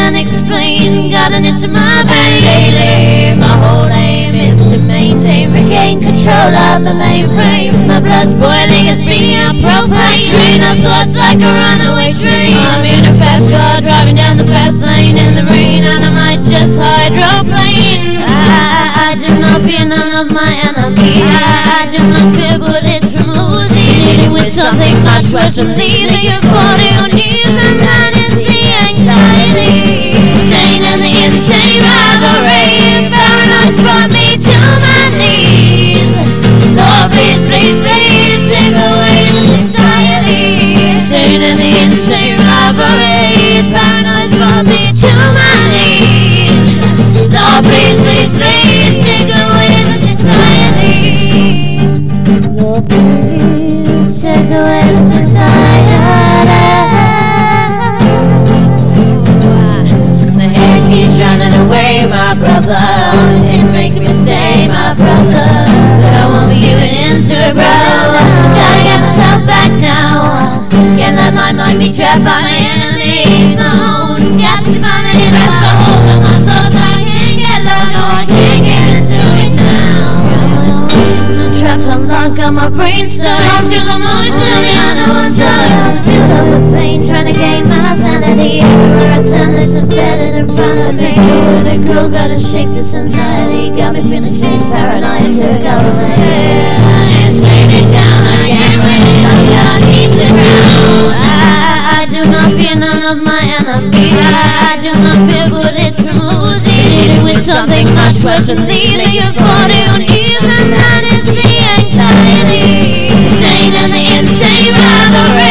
can't explain, gotten into my veins. Lately, my whole aim is to maintain, regain control of the mainframe. My blood's boiling, it's beating out propane. Train of thoughts like a runaway train. I'm in a fast car, driving down the fast lane in the rain, and I might just hydroplane. I do not fear none of my enemies. I do not fear bullets from Uzi. Dealing with something much worse than leaving you on your knees, and that is the anxiety. Insane and the insane rivalry. Paranoia's brought me to my knees. Lord, please, please, please take away this anxiety. Insane and the insane rivalry. Paranoia's brought me to my knees. Lord, please, please, please take away this anxiety. Lord, please take away this anxiety. My head keeps running away, my brother. It's making me stay, my brother. But I won't be giving in to it, bro. Gotta get myself back now. Can't let my mind be trapped by my enemies. No, got to find me and rest the hold of my thoughts. I can't get lost, no, I can't get into it now. Some traps unlocked, got my brain stuck. Going through the motion, I know I'm sorry. I'm filled up with pain, trying to gain my sanity. Everywhere I turn, it's embedded in front of me. With a girl, gotta shake this anxiety. Got me feeling strange, paranoid, took over my head. It's made me down, I can't really help you, I need the ground. I do not fear none of my enemies. I do not fear bullets from Uzi. Dealing with something much worse than leaving you for your knees, and that is the anxiety. Insane and the insane rivalry.